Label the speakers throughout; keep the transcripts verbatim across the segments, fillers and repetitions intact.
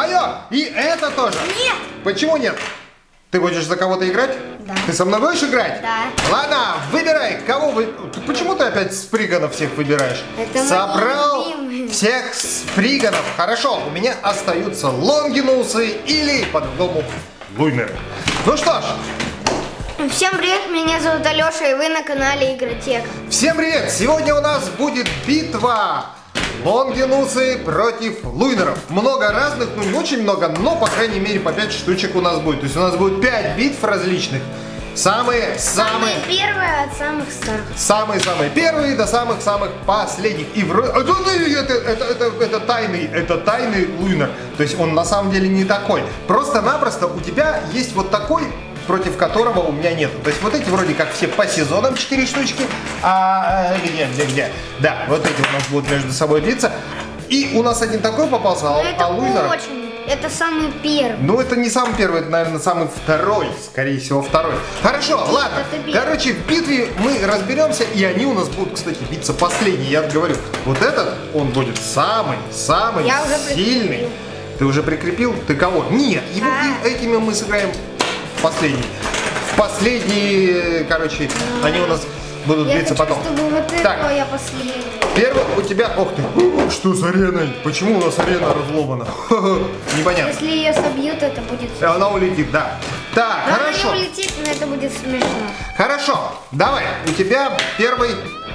Speaker 1: Мое! И это тоже!
Speaker 2: Нет!
Speaker 1: Почему нет? Ты будешь за кого-то играть?
Speaker 2: Да.
Speaker 1: Ты со мной будешь играть?
Speaker 2: Да.
Speaker 1: Ладно, выбирай, кого вы... Почему ты опять сприганов всех выбираешь?
Speaker 2: Это
Speaker 1: Собрал
Speaker 2: мои любимые.
Speaker 1: всех сприганов. Хорошо, у меня остаются лонгинусы или, по-другому, луйнеры. Ну что ж.
Speaker 2: Всем привет, меня зовут Алеша, и вы на канале Игротека.
Speaker 1: Всем привет! Сегодня у нас будет битва лонгинусы против луйнеров. Много разных, ну не очень много, но по крайней мере по пять штучек у нас будет. То есть у нас будет пять битв различных. Самые, самые...
Speaker 2: Самые первые от самых старых.
Speaker 1: Самые-самые первые до самых-самых последних. И вроде... Это, это, это, это тайный, это тайный луйнер. То есть он на самом деле не такой. Просто-напросто у тебя есть вот такой, против которого у меня нет. То есть вот эти вроде как все по сезонам четыре штучки. А где, где, где? Да, вот эти у нас будут между собой биться. И у нас один такой попался, а,
Speaker 2: это
Speaker 1: а луйнер...
Speaker 2: очень. Это самый первый.
Speaker 1: Ну это не самый первый, это, наверное, самый второй. Скорее всего, второй. Хорошо, ладно. Короче, в битве мы разберемся, и они у нас будут, кстати, биться последние. Я говорю, вот этот, он будет самый-самый сильный. Ты уже прикрепил? Ты кого? Нет, его,
Speaker 2: а.
Speaker 1: этими мы сыграем последний. В последние, короче, а. они у нас будут
Speaker 2: я
Speaker 1: биться
Speaker 2: хочу,
Speaker 1: потом.
Speaker 2: Чтобы вот
Speaker 1: так,
Speaker 2: это я последний.
Speaker 1: Первый у тебя, ох ты, что с ареной? Почему у нас арена разломана? Непонятно.
Speaker 2: Если ее собьют, это будет...
Speaker 1: Она улетит, да. Так,
Speaker 2: но
Speaker 1: хорошо.
Speaker 2: Она не улетит, но это будет смешно.
Speaker 1: Хорошо, давай, у тебя первый...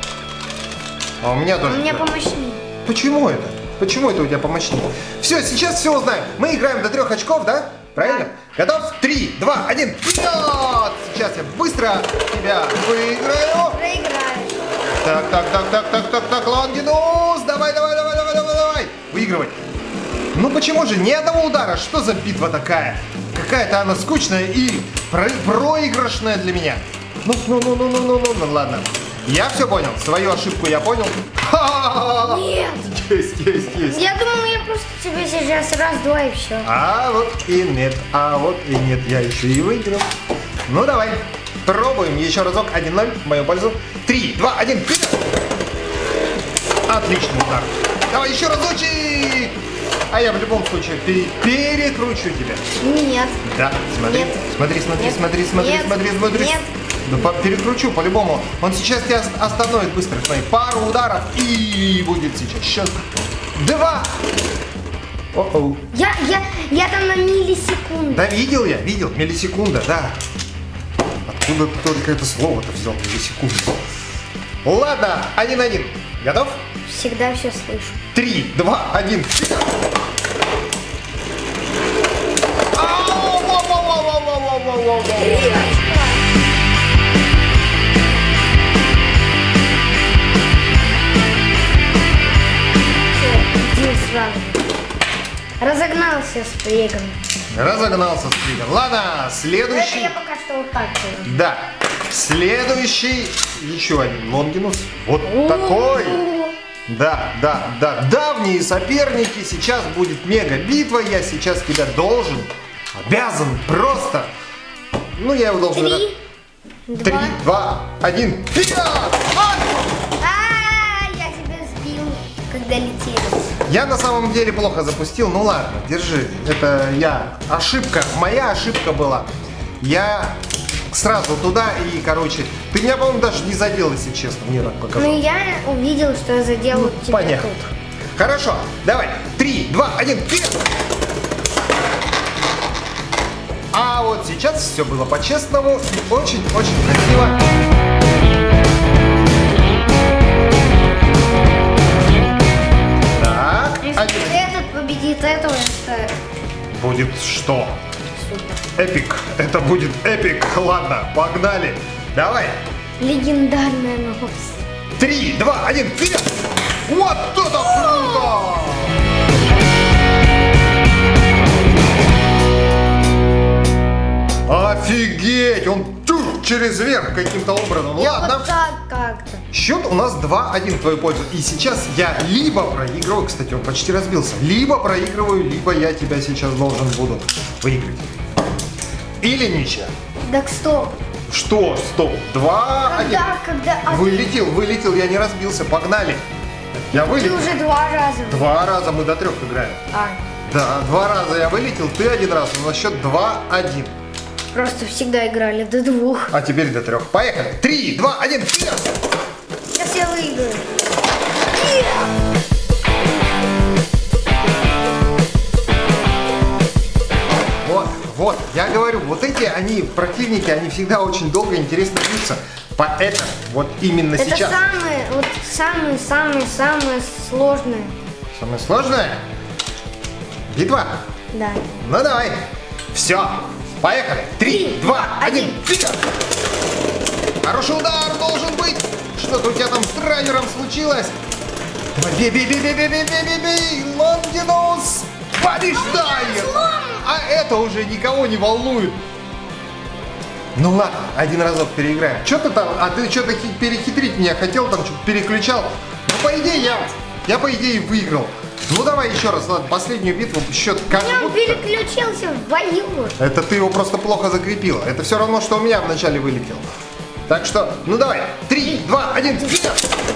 Speaker 1: А у меня тоже.
Speaker 2: У меня помощнее.
Speaker 1: Почему это? Почему это у тебя помощнее? Все, сейчас все узнаем. Мы играем до трех очков, да? Правильно? Да. Готов? Три, два, один, вперед! Сейчас я быстро тебя выиграю.
Speaker 2: Проиграешь.
Speaker 1: Так, так, так, так, так, так, так, Лонгинус! Давай, давай, давай, давай, давай, давай! Выигрывай! Ну почему же ни одного удара? Что за битва такая? Какая-то она скучная и про проигрышная для меня. Ну, ну, ну, ну, ну, ну, ну, ну, ладно. Я все понял, свою ошибку я понял.
Speaker 2: Нет!
Speaker 1: Есть, есть, есть.
Speaker 2: Я думал, я просто тебе сейчас раз-два и все.
Speaker 1: А вот и нет, а вот и нет, я еще и выиграл. Ну давай, пробуем еще разок, один ноль в мою пользу. Три, два, один, вперед! Отличный удар. Давай еще разочек! А я в любом случае пере перекручу тебя.
Speaker 2: Нет.
Speaker 1: Да, смотри,
Speaker 2: нет.
Speaker 1: смотри, смотри,
Speaker 2: нет.
Speaker 1: смотри, смотри,
Speaker 2: нет.
Speaker 1: смотри, смотри.
Speaker 2: Нет.
Speaker 1: Да по перекручу по-любому. Он сейчас тебя остановит быстро. Смотри, пару ударов и будет сейчас. Сейчас. Два. О-оу.
Speaker 2: Я, я, я там на миллисекунду.
Speaker 1: Да, видел я, видел. Миллисекунда, да. Откуда ты только это слово-то взял, миллисекунду? Ладно, один один. Готов?
Speaker 2: Всегда все слышу.
Speaker 1: Три, два, один.
Speaker 2: Сразу. Разогнался с пригом.
Speaker 1: Разогнался с пригом. Ладно, следующий.
Speaker 2: Это я пока что вот так делаю.
Speaker 1: Да. Следующий. Еще один лонгинус. Вот такой. Да, да, да. Давние соперники. Сейчас будет мега битва. Я сейчас тебя должен, обязан просто. Ну, я его должен.
Speaker 2: Три,
Speaker 1: Три, два, один. Вперед!
Speaker 2: А, я тебя сбил, когда летели.
Speaker 1: Я на самом деле плохо запустил. Ну ладно, держи. Это я. Ошибка. Моя ошибка была. Я сразу туда и, короче, ты меня, по-моему, даже не задел, если честно. Мне так показалось.
Speaker 2: Ну я увидел, что я задел
Speaker 1: ну,
Speaker 2: тебя
Speaker 1: понятно.
Speaker 2: тут.
Speaker 1: Хорошо. Давай. Три, два, один. Вперед! А вот сейчас все было по-честному и очень-очень красиво.
Speaker 2: Если этот победит этого, это...
Speaker 1: Будет что? Супер. Эпик. Это будет эпик. Ладно, погнали. Давай.
Speaker 2: Легендарная новость.
Speaker 1: Три, два, один, вперед! Вот это круто! Офигеть! Он тюр, через верх каким-то образом.
Speaker 2: Я
Speaker 1: Ладно.
Speaker 2: Вот так как-то.
Speaker 1: Счет у нас два один в твою пользу. И сейчас я либо проигрываю, кстати, он почти разбился, либо проигрываю, либо я тебя сейчас должен буду выиграть. Или ничья.
Speaker 2: Так стоп.
Speaker 1: Что? Стоп. Два один.
Speaker 2: Когда, когда...
Speaker 1: Вылетел, вылетел, я не разбился. Погнали. Я вылетел.
Speaker 2: Ты уже два раза.
Speaker 1: Два раза мы до трех играем.
Speaker 2: А.
Speaker 1: Да, два раза я вылетел, ты один раз. У нас счет два-один.
Speaker 2: Просто всегда играли до двух.
Speaker 1: А теперь до трех. Поехали. Три, два, один, вперед!
Speaker 2: Сейчас я выиграю.
Speaker 1: Вот, вот, я говорю, вот эти они, противники, они всегда очень долго интересно бьются. Поэтому вот именно
Speaker 2: Это
Speaker 1: сейчас.
Speaker 2: самое, вот самое-самое-самое сложное.
Speaker 1: Самое сложное? Битва?
Speaker 2: Да.
Speaker 1: Ну давай. Все. Поехали. Три, два, один, вперед! Хороший удар должен быть. Что-то у тебя там с раннером случилось. Бей, бей, бей, бей, бей, бей, бей, бей, бей. Лонгинус побеждает. А это уже никого не волнует. Ну ладно, один разок переиграем. Что ты там, а ты что-то перехитрить меня хотел, там что-то переключал. Ну по идее я, я по идее выиграл. Ну давай еще раз, ладно, последнюю битву, счет как
Speaker 2: Я
Speaker 1: будто...
Speaker 2: переключился в бою.
Speaker 1: Это ты его просто плохо закрепила. Это все равно, что у меня вначале вылетел. Так что, ну давай, три, два, один, вперед!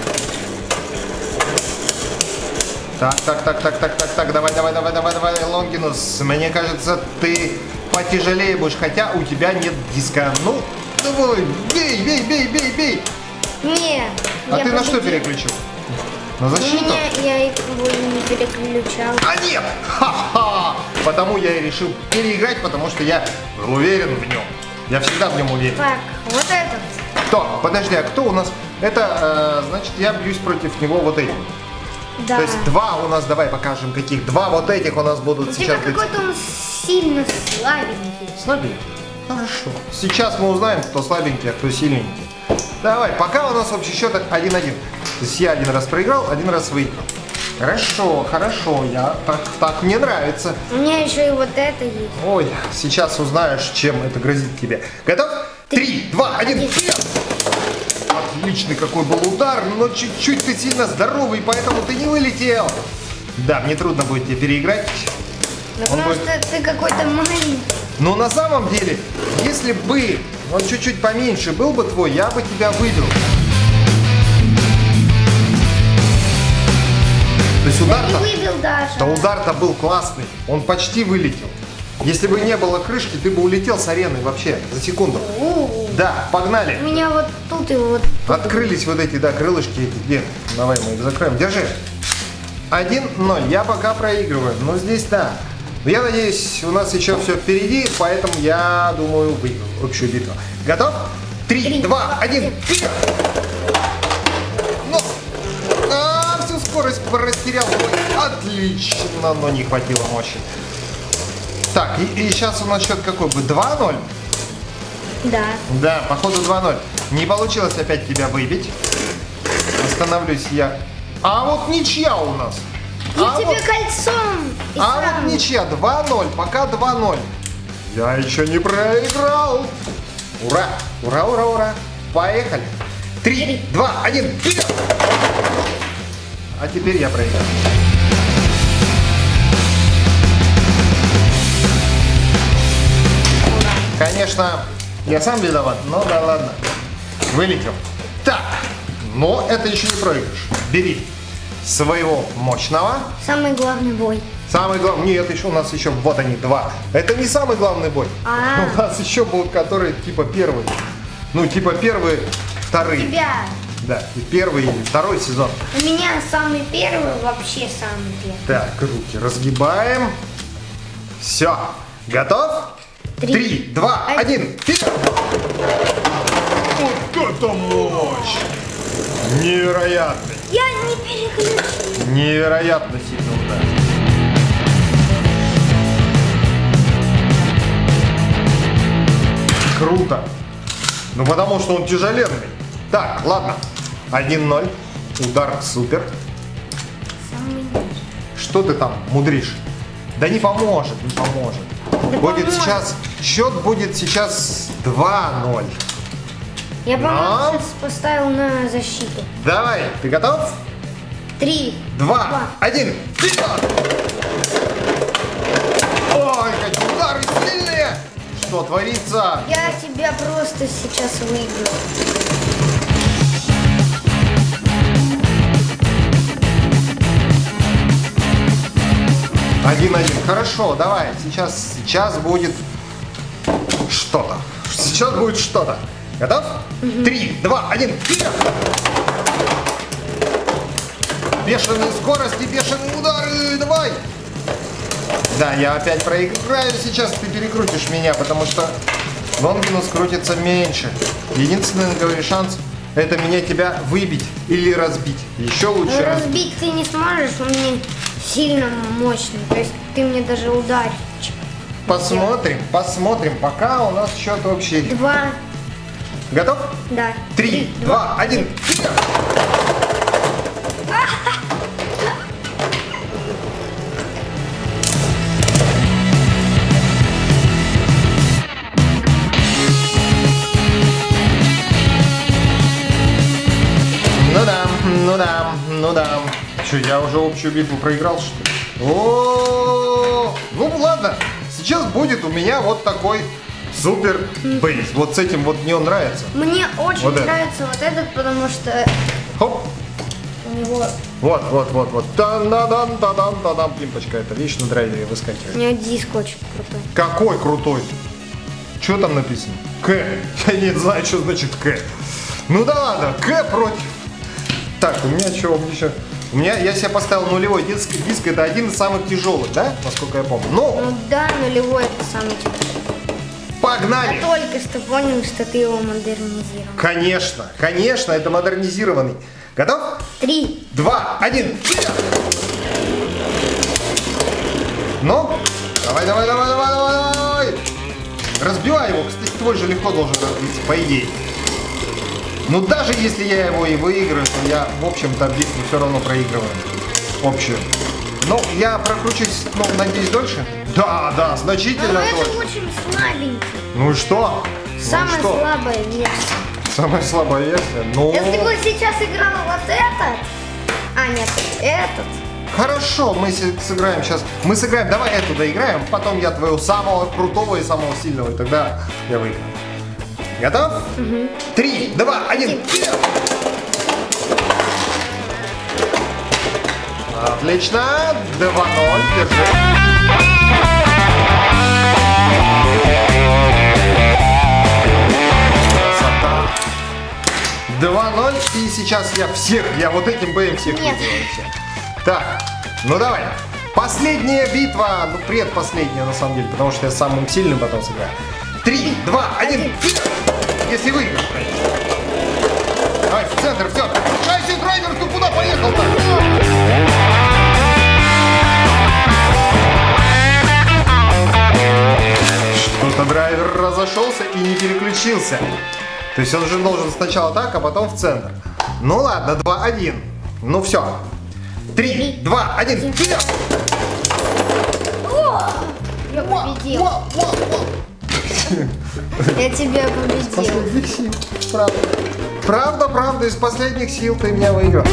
Speaker 1: Так, так, так, так, так, так, так, давай, давай, давай, давай, давай, Лонгинус. Мне кажется, ты потяжелее будешь, хотя у тебя нет диска. Ну, давай, бей, бей, бей, бей, бей.
Speaker 2: Не.
Speaker 1: А
Speaker 2: я
Speaker 1: ты на что
Speaker 2: победил.
Speaker 1: переключил? На защиту?
Speaker 2: Меня, я его не переключал.
Speaker 1: А нет! Ха-ха! Потому я и решил переиграть, потому что я был уверен в нем. Я всегда в нем уверен.
Speaker 2: Так, вот этот.
Speaker 1: Кто? Подожди, а кто у нас? Это, э, значит, я бьюсь против него вот этим.
Speaker 2: Да.
Speaker 1: То есть два у нас, давай покажем каких. Два вот этих у нас будут
Speaker 2: У
Speaker 1: сейчас
Speaker 2: тебя
Speaker 1: быть.
Speaker 2: какой-то он сильно слабенький.
Speaker 1: Слабенький? Хорошо. Сейчас мы узнаем, кто слабенький, а кто сильненький. Давай, пока у нас общий счет один-один. То есть я один раз проиграл, один раз выиграл. Хорошо, хорошо, я так, так мне нравится.
Speaker 2: У меня еще и вот это есть.
Speaker 1: Ой, сейчас узнаешь, чем это грозит тебе. Готов? Три, два, один, вперед! Отличный какой был удар, но чуть-чуть ты сильно здоровый, поэтому ты не вылетел. Да, мне трудно будет тебе переиграть.
Speaker 2: Ну,
Speaker 1: Он
Speaker 2: потому
Speaker 1: будет-
Speaker 2: что ты какой-то маленький.
Speaker 1: Но на самом деле, если бы он чуть-чуть поменьше был бы твой, я бы тебя выбил. То есть
Speaker 2: Не
Speaker 1: удар-то,
Speaker 2: выбил даже.
Speaker 1: да удар-то был классный, он почти вылетел. Если бы не было крышки, ты бы улетел с арены вообще за секунду.
Speaker 2: У-у-у.
Speaker 1: Да, погнали.
Speaker 2: У меня вот тут и вот.
Speaker 1: Открылись вот эти, да, крылышки эти. Где? Давай мы их закроем. Держи. один-ноль. Я пока проигрываю. Но здесь да. Но я надеюсь, у нас еще все впереди, поэтому я думаю, выиграю общую битву. Готов? Три, два, один, вперед! Ну, а, всю скорость растерял. Ой, отлично, но не хватило мощи. Так, и, и сейчас у нас счет какой бы? два-ноль?
Speaker 2: Да.
Speaker 1: Да, походу два-ноль. Не получилось опять тебя выбить. Остановлюсь я. А вот ничья у нас.
Speaker 2: Я
Speaker 1: а
Speaker 2: тебе
Speaker 1: вот,
Speaker 2: кольцом. И
Speaker 1: а
Speaker 2: сам.
Speaker 1: вот ничья. два-ноль. Пока два-ноль. Я еще не проиграл. Ура! Ура, ура, ура. Поехали. Три, два, один, вперед! А теперь я проиграл. Конечно, я сам виноват, но да ладно. Вылетел. Так, но это еще не проигрыш. Бери своего мощного.
Speaker 2: Самый главный бой.
Speaker 1: Самый главный. Нет, еще у нас еще вот они два. Это не самый главный бой.
Speaker 2: А.
Speaker 1: У нас еще будут, которые типа первые. Ну, типа первые, вторые.
Speaker 2: Тебя.
Speaker 1: Да, и первый, и второй сезон.
Speaker 2: У меня самый первый, вообще самый первый.
Speaker 1: Так, руки разгибаем. Все. Готов?
Speaker 2: Три,
Speaker 1: Три, два,
Speaker 2: один.
Speaker 1: один. Вперед! Вот это мощь! Невероятный.
Speaker 2: Я не переключил.
Speaker 1: Невероятно сильный удар. Круто. Ну потому что он тяжеленный. Так, ладно. один-ноль. Удар супер.
Speaker 2: Самый нижний.
Speaker 1: Что ты там мудришь? Да не поможет, не поможет.
Speaker 2: Да
Speaker 1: Будет
Speaker 2: поможет.
Speaker 1: сейчас, счет будет сейчас два-ноль.
Speaker 2: Я,
Speaker 1: Но.
Speaker 2: по-моему, сейчас поставил на защиту.
Speaker 1: Давай, ты готов?
Speaker 2: Три.
Speaker 1: Два, один, вперед! Ой, какие удары сильные! Что творится?
Speaker 2: Я тебя просто сейчас выиграю.
Speaker 1: Один-один. Хорошо, давай. Сейчас, сейчас будет что-то. Сейчас будет что-то. Готов? Три, два, один. Вперед! Бешеные скорости, бешеные удары. Давай. Да, я опять проиграю сейчас. Ты перекрутишь меня, потому что Лонгинус крутится меньше. Единственный, говорю, шанс — это меня тебя выбить или разбить. Еще лучше
Speaker 2: Ну,
Speaker 1: разбить.
Speaker 2: разбить ты не сможешь, он мне сильно мощный. То есть ты мне даже ударишь.
Speaker 1: Посмотрим, посмотрим. Пока у нас счет общий.
Speaker 2: Два.
Speaker 1: Готов?
Speaker 2: Да.
Speaker 1: Три, два, один. Ну да, ну да, ну да. Что, я уже общую битву проиграл, что ли? О, ну ладно. Сейчас будет у меня вот такой супер бейс. Вот с этим вот мне он нравится.
Speaker 2: Мне очень
Speaker 1: Вот это.
Speaker 2: нравится вот этот, потому что
Speaker 1: Хоп.
Speaker 2: у него...
Speaker 1: Вот, вот, вот, вот. Та-да-дан, та-дан, та-дам. Пимпочка это вещь на драйвере
Speaker 2: У
Speaker 1: выскакивает.
Speaker 2: него диск очень крутой.
Speaker 1: Какой крутой. Что там написано? К. Я не знаю, что значит К. Ну да ладно, К против. Так, у меня что, у меня еще... У меня, я себе поставил нулевой диск. Диск это один из самых тяжелых, да? Насколько я помню. Ну,
Speaker 2: Ну да, нулевой это самый тяжелый.
Speaker 1: погнали!
Speaker 2: Я только что понял, что ты его модернизировал.
Speaker 1: Конечно, конечно, это модернизированный. Готов?
Speaker 2: Три.
Speaker 1: Два, один, вперед! Ну, давай, давай, давай, давай, давай, давай! Разбивай его, кстати, твой же легко должен разбиться, по идее. Но даже если я его и выиграю, то я, в общем-то, битву все равно проигрываю. Общую. Ну, я прокручусь, ну, надеюсь, дольше? Да, да,
Speaker 2: Но
Speaker 1: значительно
Speaker 2: это
Speaker 1: дольше.
Speaker 2: очень слабенький.
Speaker 1: Ну и что?
Speaker 2: Самая
Speaker 1: ну и что?
Speaker 2: слабая версия.
Speaker 1: Самая слабая версия? Ну...
Speaker 2: Если бы сейчас играл вот этот... А, нет, этот.
Speaker 1: Хорошо, мы с- сыграем сейчас. Мы сыграем, давай эту доиграем, потом я твоего самого крутого и самого сильного, и тогда я выиграю. Готов?
Speaker 2: Угу.
Speaker 1: Три, два, один, вперед! Отлично! два ноль, держи. Красота. два ноль, и сейчас я всех, я вот этим боем всех
Speaker 2: Нет.
Speaker 1: выиграю всех. Так, ну давай. Последняя битва, ну предпоследняя на самом деле, потому что я самым сильным потом сыграю. Три, два, один, вперед! Если выиграешь, конечно. Давай, в центр, все. Шайси, драйвер, ты куда поехал-то? Что-то драйвер разошелся и не переключился. То есть он же должен сначала так, а потом в центр. Ну ладно, два один. Ну все. Три, два, один, вперед!
Speaker 2: Я победил.
Speaker 1: Во, во, во.
Speaker 2: Я тебя победил.
Speaker 1: Последних сил, правда. Правда, правда, из последних сил ты меня выиграл.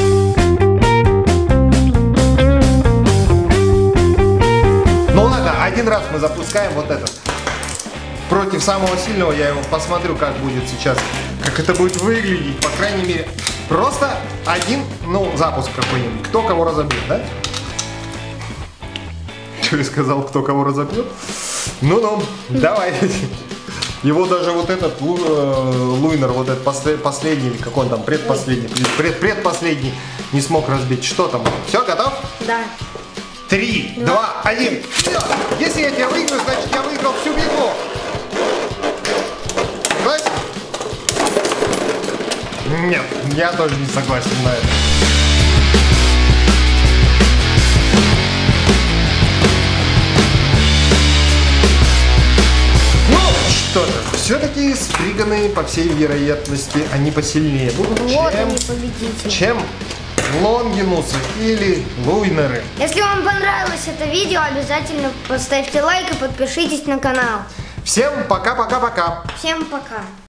Speaker 1: Ну ладно, один раз мы запускаем вот этот. Против самого сильного я его посмотрю, как будет сейчас, как это будет выглядеть, по крайней мере. Просто один, ну, запуск какой-нибудь. Кто кого разобьет, да? Что я сказал, кто кого разобьет? Ну-ну, давай. Его даже вот этот лу, э, Луйнер, вот этот послед, последний, или как он там, предпоследний, пред, предпоследний, не смог разбить. Что там? Все, готов?
Speaker 2: Да.
Speaker 1: Три, два, один, вперед! Если я тебя выиграю, значит я выиграл всю битву. Согласен? Нет, я тоже не согласен на это. Ну, что же, все-таки стриганые, по всей вероятности, они посильнее будут,
Speaker 2: Вот
Speaker 1: чем,
Speaker 2: они победители.
Speaker 1: чем Лонгинусы или Луйнеры.
Speaker 2: Если вам понравилось это видео, обязательно поставьте лайк и подпишитесь на канал.
Speaker 1: Всем пока-пока-пока.
Speaker 2: Всем пока.